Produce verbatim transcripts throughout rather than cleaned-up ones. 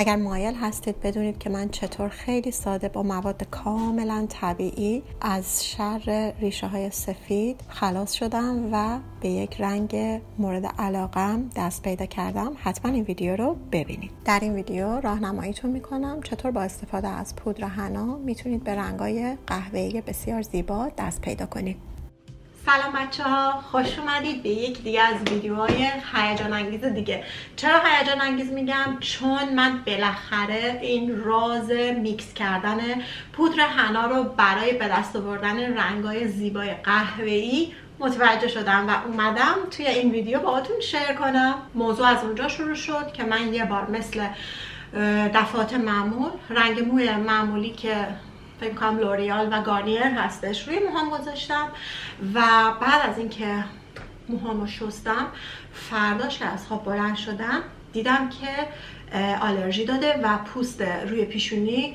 اگر مایل هستید بدونید که من چطور خیلی ساده با مواد کاملا طبیعی از شر ریشه های سفید خلاص شدم و به یک رنگ مورد علاقم دست پیدا کردم، حتما این ویدیو رو ببینید. در این ویدیو راهنماییتون میکنم چطور با استفاده از پودر حنا میتونید به رنگای قهوه‌ای بسیار زیبا دست پیدا کنید. سلام بچه ها، خوش اومدید به یک دیگه از ویدیوهای هیجان انگیز دیگه. چرا هیجان انگیز میگم؟ چون من بالاخره این راز میکس کردن پودر حنا رو برای به دست آوردن رنگای زیبای قهوه‌ای متوجه شدم و اومدم توی این ویدیو باهاتون شیر کنم. موضوع از اونجا شروع شد که من یه بار مثل دفعات معمول رنگ موی معمولی که فکر کنم لوریال و گارنیر هستش روی موهام گذاشتم و بعد از اینکه موهامو شستم فرداش که از خواب بلند شدم دیدم که آلرژی داده و پوست روی پیشونی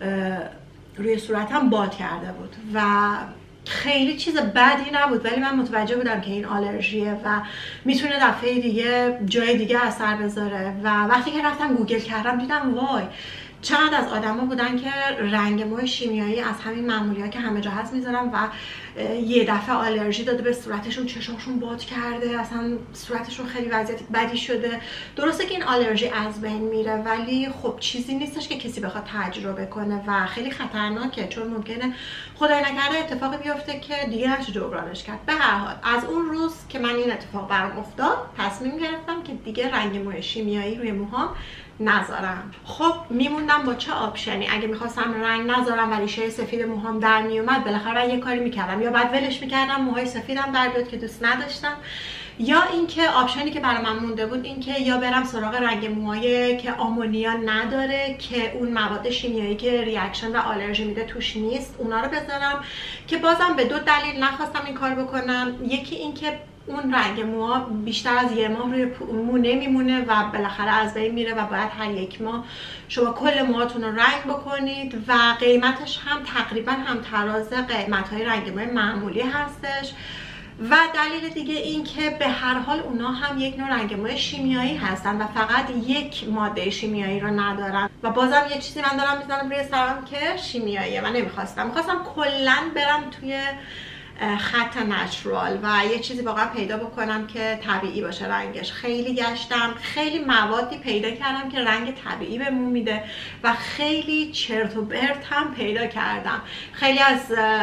روی صورتم باد کرده بود و خیلی چیز بدی نبود، ولی من متوجه بودم که این آلرژیه و میتونه دفعه دیگه جای دیگه اثر بذاره و وقتی که رفتم گوگل کردم دیدم وای چند از آدما بودن که رنگ موی شیمیایی از همین معمولی‌ها که همه جا هست میذارن و یه دفعه آلرژی داده به صورتشون، چشمشون باد کرده، اصلا صورتشون خیلی وضعیت بدی شده. درسته که این آلرژی از بین میره ولی خب چیزی نیستش که کسی بخواد تجربه کنه و خیلی خطرناکه، چون ممکنه خدای نکرده اتفاقی بیفته که دیگه نشه جبرانش کرد. به هر حال از اون روز که من این اتفاق برام افتاد تصمیم گرفتم که دیگه رنگ موی شیمیایی روی موهام نذارم. خب میموندم با چه آپشنی؟ اگه میخواستم رنگ نذارم و ریشه سفید موهام در میومد بالاخره باید یه کاری میکردم، یا بعد ولش میکردم موهای سفیدم در بیاد که دوست نداشتم، یا اینکه آپشنی که برای من مونده بود این که یا برم سراغ رنگ موهای که آمونیا نداره، که اون مواد شیمیایی که ریاکشن و آلرژی میده توش نیست، اونا رو بذارم، که بازم به دو دلیل نخواستم این کار بکنم. یکی این که اون رنگ موها بیشتر از یه ماه روی مو نمیمونه و بالاخره از بین میره و باید هر یک ماه شما کل موهاتون رو رنگ بکنید و قیمتش هم تقریبا هم تراز قیمت‌های رنگ موی معمولی هستش. و دلیل دیگه این که به هر حال اونا هم یک نوع رنگ موی شیمیایی هستن و فقط یک ماده شیمیایی رو ندارن و بازم یه چیزی من دارم میزنم روی سرم که شیمیاییه. من نمیخواستم، میخواستم کلا برم توی خط نچرال و یه چیزی واقعا پیدا بکنم که طبیعی باشه رنگش. خیلی گشتم، خیلی موادی پیدا کردم که رنگ طبیعی بهمون میده و خیلی چرت و برت هم پیدا کردم. خیلی از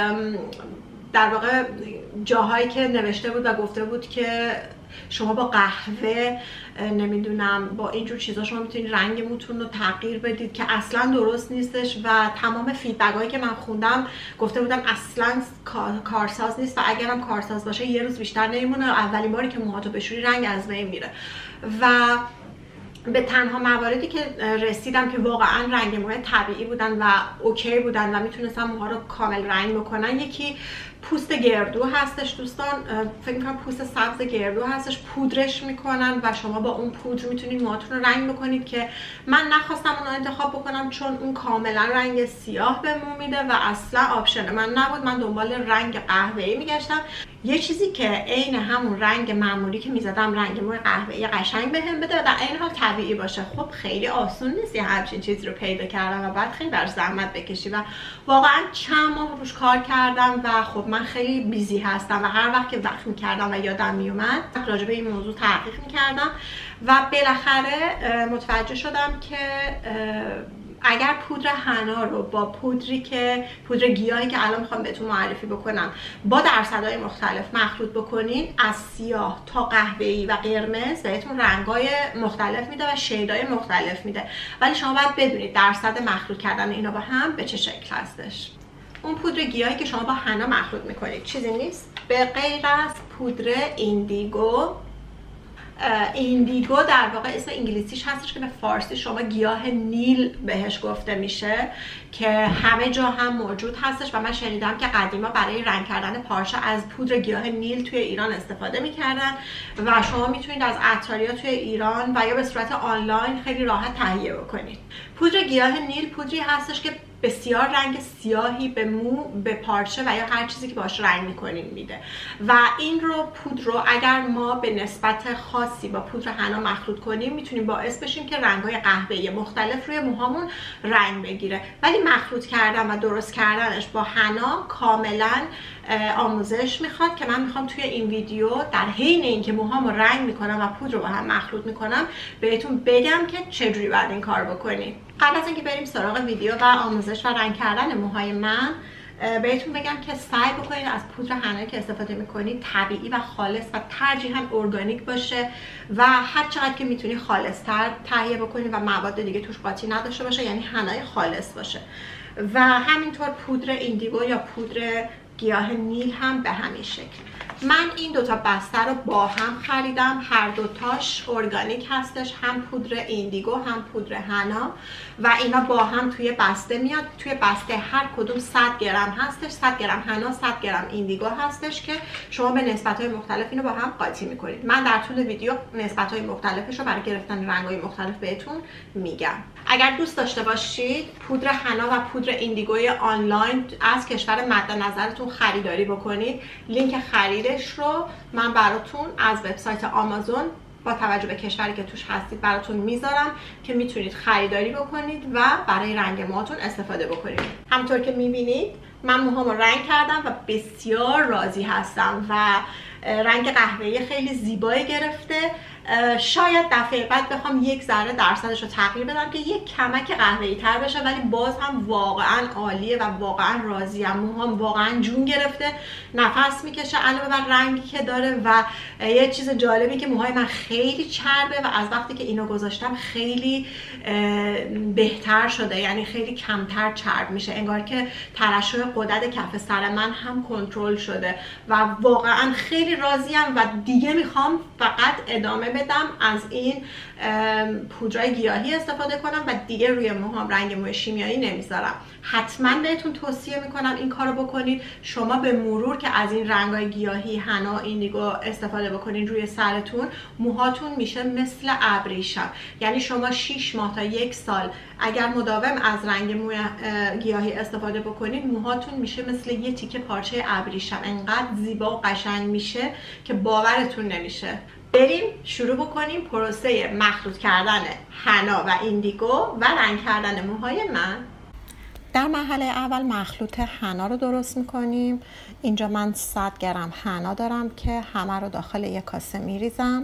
در واقع جاهایی که نوشته بود و گفته بود که شما با قهوه نمیدونم با اینجور چیزا شما میتونید رنگ موتون رو تغییر بدید، که اصلا درست نیستش و تمام فیدبک هایی که من خوندم گفته بودم اصلا کارساز نیست و اگرم کارساز باشه یه روز بیشتر نمیمونه، اولین باری که موهاتو بشوری رنگ از بین میره. و به تنها مواردی که رسیدم که واقعا رنگ موهای طبیعی بودن و اوکی بودن و میتونستم موها رو کامل رنگ بکنن، یکی پوست گردو هستش دوستان. فکر میکنم پوست سبز گردو هستش، پودرش میکنن و شما با اون پودر میتونید موهاتون رو رنگ بکنید، که من نخواستم اون رو انتخاب بکنم چون اون کاملا رنگ سیاه به مو میده و اصلا آپشن من نبود. من دنبال رنگ قهوه‌ای میگشتم، یه چیزی که عین همون رنگ معمولی که میزدم رنگ موی قهوه‌ای قشنگ بهم بده و در عین حال طبیعی باشه. خب خیلی آسون نیست یه همچین چیزی رو پیدا کردم و بعد خیلی براش زحمت بکشی و واقعا چند ماه روش کار کردم و خب من خیلی بیزی هستم و هر وقت که وقت میکردم و یادم میومد راجع به این موضوع تحقیق میکردم و بالاخره متوجه شدم که اگر پودر حنا رو با پودری که پودر گیاهی که الان میخوام بهتون معرفی بکنم با درصدهای مختلف مخلوط بکنین، از سیاه تا قهوه‌ای و قرمز بهتون رنگای مختلف میده و شیدای مختلف میده، ولی شما باید بدونید درصد مخلوط کردن اینا با هم به چه شکل هستش. اون پودر گیاهی که شما با حنا مخلوط میکنید چیزی نیست به غیر از پودر ایندیگو. ایندیگو در واقع اسم انگلیسیش هستش که به فارسی شما گیاه نیل بهش گفته میشه، که همه جا هم موجود هستش و من شنیدم که قدیما برای رنگ کردن پارچه از پودر گیاه نیل توی ایران استفاده میکردن و شما میتونید از عطاریا توی ایران و یا به صورت آنلاین خیلی راحت تهیه بکنید. پودر گیاه نیل پودری هستش که بسیار رنگ سیاهی به مو، به پارچه و یا هر چیزی که باش رنگ میکنین میده و این رو پودر رو اگر ما به نسبت خاصی با پودر حنا مخلوط کنیم میتونیم باعث بشیم که رنگ‌های قهوه‌ای مختلف روی موهامون رنگ بگیره. ولی مخلوط کردن و درست کردنش با حنا کاملا آموزش میخواد که من میخوام توی این ویدیو در حین اینکه موهامو رنگ میکنم و پودر رو با هم مخلوط میکنم بهتون بگم که چجوری باید این کار بکنیم. قبل از اینکه بریم سراغ ویدیو و آموزش و رنگ کردن موهای من بهتون بگم که سعی بکنید از پودر حنایی که استفاده میکنید طبیعی و خالص و ترجیحاً ارگانیک باشه و هر چقدر که میتونی خالص‌تر تهیه بکنید و مواد دیگه توش قاطی نداشته باشه، یعنی حنای خالص باشه. و همینطور پودر ایندیگو یا پودر گیاه نیل هم به همین شکل. من این دوتا بسته رو با هم خریدم، هر دوتاش ارگانیک هستش، هم پودر ایندیگو هم پودر حنا و اینا با هم توی بسته میاد. توی بسته هر کدوم صد گرم هستش، صد گرم حنا، صد گرم ایندیگو هستش که شما به نسبت‌های مختلف اینو با هم قاطی میکنید. من در طول ویدیو نسبت‌های مختلفش رو برای گرفتن رنگ‌های مختلف بهتون میگم. اگر دوست داشته باشید پودر حنا و پودر ایندیگوی آنلاین از کشور مد نظرتون خریداری بکنید، لینک خریدش رو من براتون از وبسایت آمازون با توجه به کشوری که توش هستید براتون میذارم که میتونید خریداری بکنید و برای رنگ موهاتون استفاده بکنید. همونطور که میبینید من موهامو رنگ کردم و بسیار راضی هستم و رنگ قهوه‌ای خیلی زیبایی گرفته. شاید دفعه بعد بخوام یک ذره درصدش رو تغییر بدم که یک کمک قهوه‌ای تر بشه، ولی باز هم واقعا عالیه و واقعا راضیم. موهام واقعا جون گرفته، نفس میکشه علاوه بر رنگی که داره و یه چیز جالبی که موهای من خیلی چربه و از وقتی که اینو گذاشتم خیلی بهتر شده، یعنی خیلی کمتر چرب میشه، انگار که ترشح غدد کف سر من هم کنترل شده و واقعا خیلی راضیم و دیگه میخوام فقط ادامه بدم از این پودرای گیاهی استفاده کنم و دیگه روی موهام رنگ موی شیمیایی نمیذارم. حتما بهتون توصیه میکنم این کارو بکنید. شما به مرور که از این رنگای گیاهی حنا، ایندیگو استفاده بکنید روی سرتون، موهاتون میشه مثل ابریشم. یعنی شما شش ماه تا یک سال اگر مداوم از رنگ موی گیاهی استفاده بکنید، موهاتون میشه مثل یه تیکه پارچه ابریشم. انقدر زیبا و قشنگ میشه که باورتون نمیشه. بریم شروع بکنیم پروسه مخلوط کردن حنا و ایندیگو و رنگ کردن موهای من. در مرحله اول مخلوط حنا رو درست میکنیم. اینجا من صد گرم حنا دارم که همه رو داخل یک کاسه میریزم.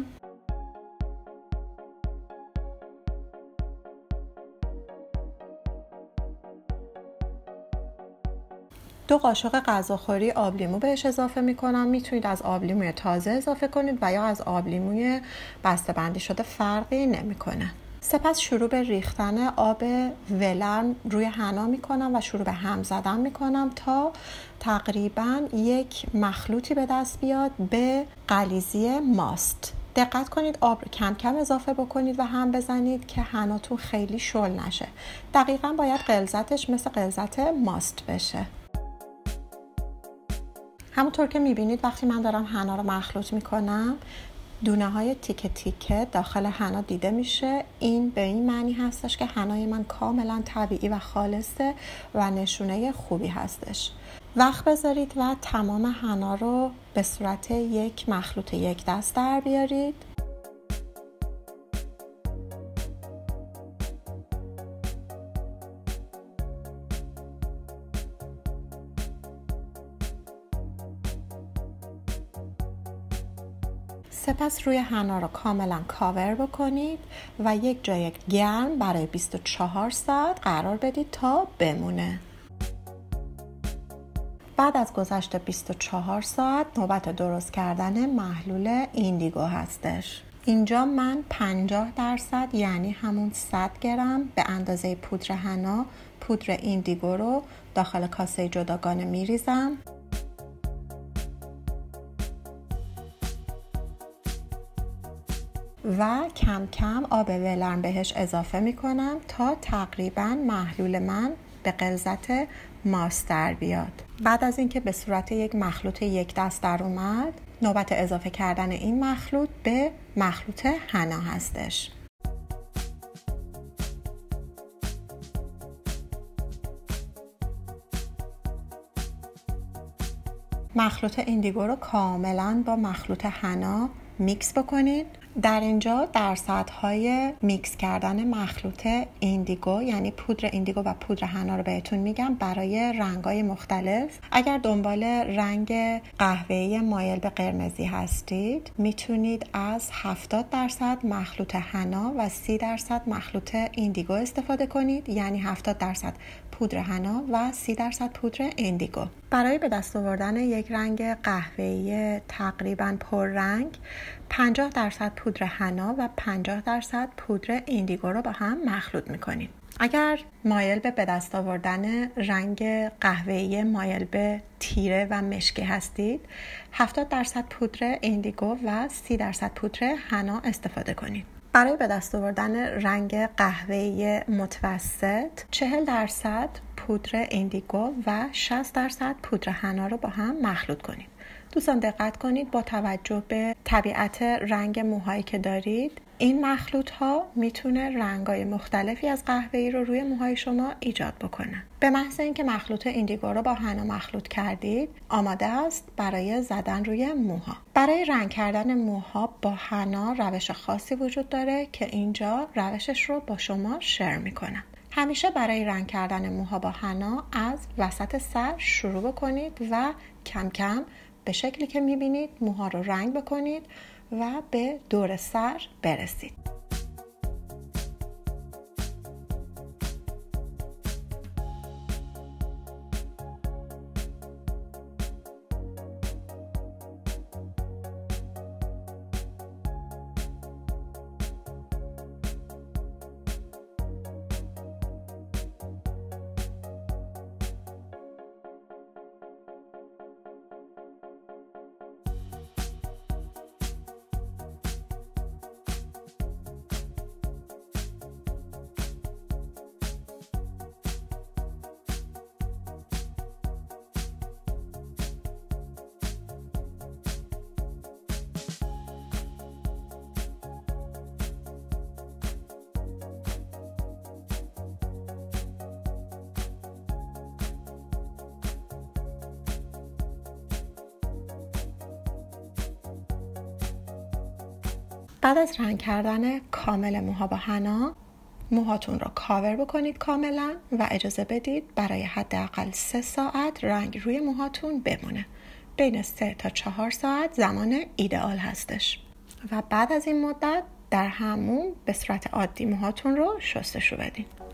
دو قاشق غذاخوری آب لیمو بهش اضافه میکنم. میتونید از آب لیموی تازه اضافه کنید و یا از آب لیموی بسته‌بندی شده، فرقی نمیکنه. سپس شروع به ریختن آب ولرم روی حنا میکنم و شروع به هم زدن میکنم تا تقریبا یک مخلوطی به دست بیاد به غلیظی ماست. دقت کنید آب رو کم کم اضافه بکنید و هم بزنید که حناتون خیلی شل نشه. دقیقاً باید غلظتش مثل غلظت ماست بشه. همونطور که میبینید وقتی من دارم حنا رو مخلوط میکنم دونه های تیکه تیکه داخل حنا دیده میشه. این به این معنی هستش که حنای من کاملا طبیعی و خالصه و نشونه خوبی هستش. وقت بذارید و تمام حنا رو به صورت یک مخلوط یک دست در بیارید. سپس روی حنا رو کاملا کاور بکنید و یک جای گرم برای بیست و چهار ساعت قرار بدید تا بمونه. بعد از گذشت بیست و چهار ساعت نوبت درست کردن محلول ایندیگو هستش. اینجا من پنجاه درصد یعنی همون صد گرم به اندازه پودر حنا پودر ایندیگو رو داخل کاسه جداگانه میریزم و کم کم آب ولرم بهش اضافه میکنم تا تقریبا محلول من به غلظت ماست در بیاد. بعد از اینکه به صورت یک مخلوط یک دست در اومد، نوبت اضافه کردن این مخلوط به مخلوط حنا هستش. مخلوط ایندیگو رو کاملا با مخلوط حنا میکس بکنید. در اینجا درصدهای میکس کردن مخلوط ایندیگو یعنی پودر ایندیگو و پودر حنا رو بهتون میگم برای رنگ‌های مختلف. اگر دنبال رنگ قهوه‌ای مایل به قرمزی هستید میتونید از هفتاد درصد مخلوط حنا و سی درصد مخلوط ایندیگو استفاده کنید، یعنی هفتاد درصد پودر حنا و سی درصد پودر ایندیگو. برای به دست آوردن یک رنگ قهوه‌ای تقریباً پررنگ پنجاه درصد پودر حنا و پنجاه درصد پودر ایندیگو رو با هم مخلوط میکنید. اگر مایل به به دست آوردن رنگ قهوه‌ای مایل به تیره و مشکی هستید هفتاد درصد پودر ایندیگو و سی درصد پودر حنا استفاده کنید. برای به دست آوردن رنگ قهوه‌ای متوسط چهل درصد پودر ایندیگو و شصت درصد پودر حنا رو با هم مخلوط کنید. دوستان دقت کنید با توجه به طبیعت رنگ موهایی که دارید این مخلوط ها میتونه رنگای مختلفی از قهوه‌ای رو روی موهای شما ایجاد بکنه. به محض اینکه مخلوط ایندیگو رو با حنا مخلوط کردید آماده است برای زدن روی موها. برای رنگ کردن موها با حنا روش خاصی وجود داره که اینجا روشش رو با شما شیر میکنم. همیشه برای رنگ کردن موها با حنا از وسط سر شروع بکنید و کم کم به شکلی که میبینید موها رو رنگ بکنید و به دور سر برسید. بعد از رنگ کردن کامل موها با حنا موهاتون رو کاور بکنید کاملا و اجازه بدید برای حداقل سه ساعت رنگ روی موهاتون بمونه. بین سه تا چهار ساعت زمان ایدئال هستش و بعد از این مدت در حموم به صورت عادی موهاتون رو شستشو بدین.